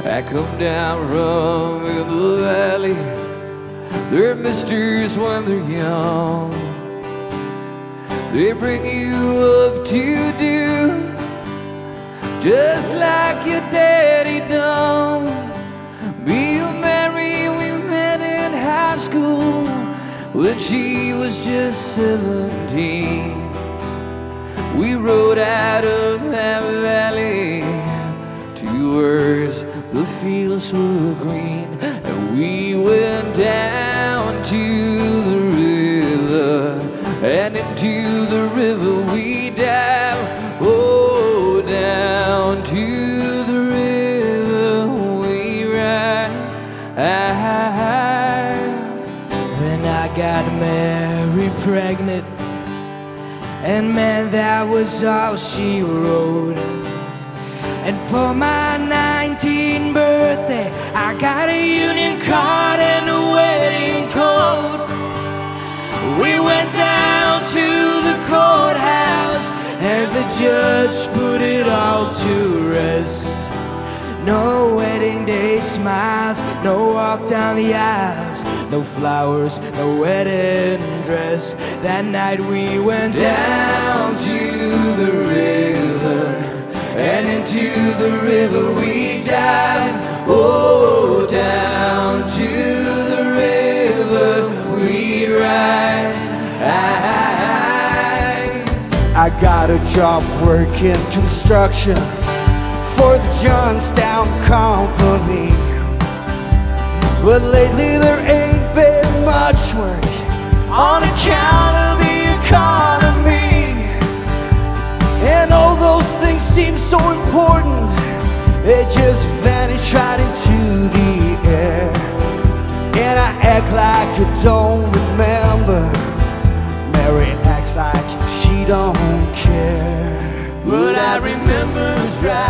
I come down from the valley. They're misters when they're young. They bring you up to do just like your daddy done. Me and Mary, we met in high school when she was just 17. We rode out of that valley to where the fields were green, and we went down to the river, and into the river we dived. Oh, down to the river we ride. Then I got Mary pregnant, and man, that was all she wrote. And for my 19th birthday, I got a union card and a wedding coat. We went down to the courthouse, and the judge put it all to rest. No wedding day smiles, no walk down the aisles, no flowers, no wedding dress. That night we went down to the river, and into the river we dived. Oh, down to the river we ride. I got a job working construction for the Johnstown Company, but lately there ain't been much work on account of the economy. And all those things seem so important, they just vanish right into the air. And I act like I don't remember, Mary acts like she don't care. But I remember us right